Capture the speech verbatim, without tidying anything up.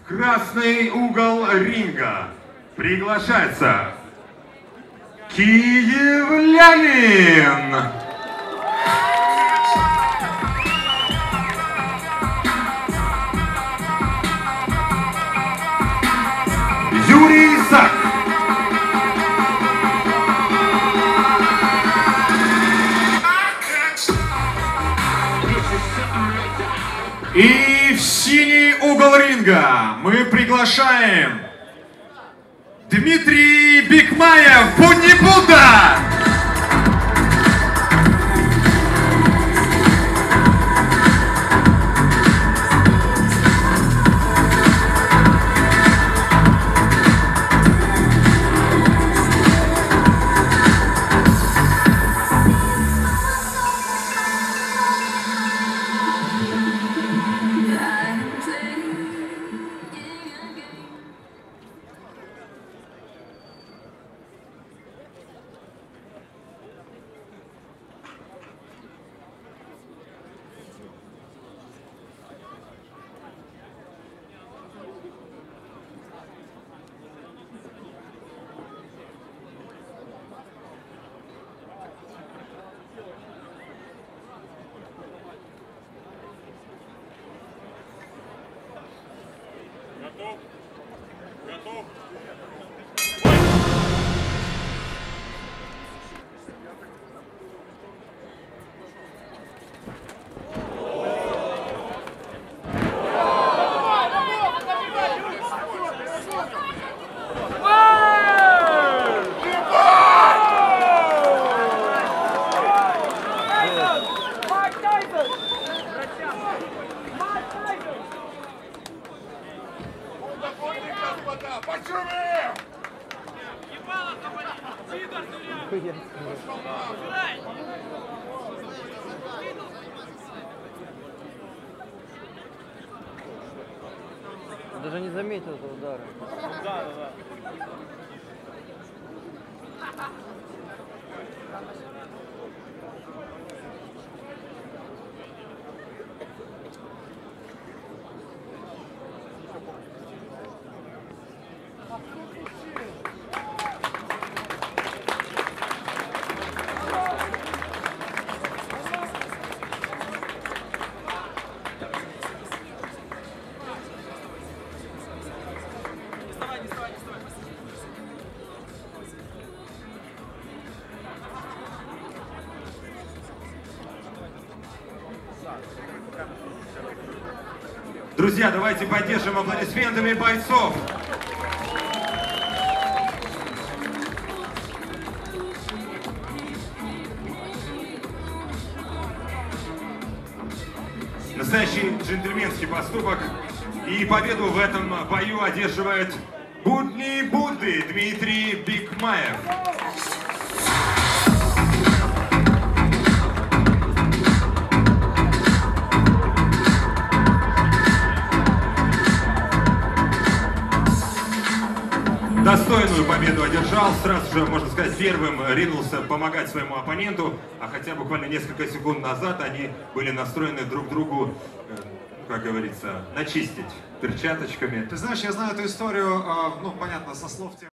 В красный угол ринга приглашается киевлянин Юрий Зак. И в синий угол ринга мы приглашаем Дмитрий Бикмаев, Будни Будда! Готов? Готов? Даже не заметил этого удара. Да, да, да. Друзья, давайте поддержим аплодисментами бойцов. Настоящий джентльменский поступок. И победу в этом бою одерживает Будни Будды Дмитрий Бикмаев. Достойную победу одержал, сразу же, можно сказать, первым ринулся помогать своему оппоненту, а хотя буквально несколько секунд назад они были настроены друг другу, как говорится, начистить перчаточками. Ты знаешь, я знаю эту историю, ну, понятно, со слов тех,